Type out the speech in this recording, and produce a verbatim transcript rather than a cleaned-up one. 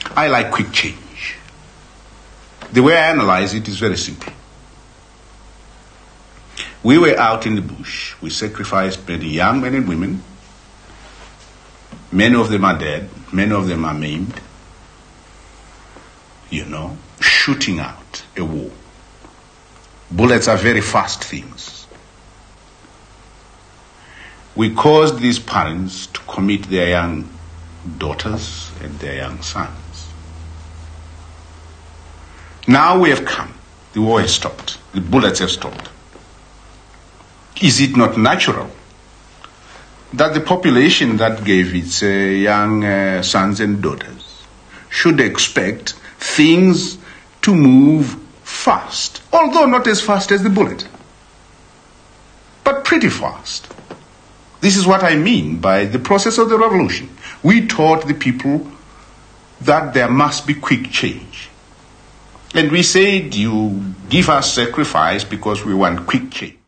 I like quick change. The way I analyze it is very simple. We were out in the bush. We sacrificed many young men and women. Many of them are dead. Many of them are maimed. You know, shooting out a war. Bullets are very fast things. We caused these parents to commit their young daughters and their young sons. Now we have come. The war has stopped. The bullets have stopped. Is it not natural that the population that gave its uh, young uh, sons and daughters should expect things to move fast, although not as fast as the bullet, but pretty fast? This is what I mean by the process of the revolution. We taught the people that there must be quick change. And we said, you give us sacrifice because we want quick change.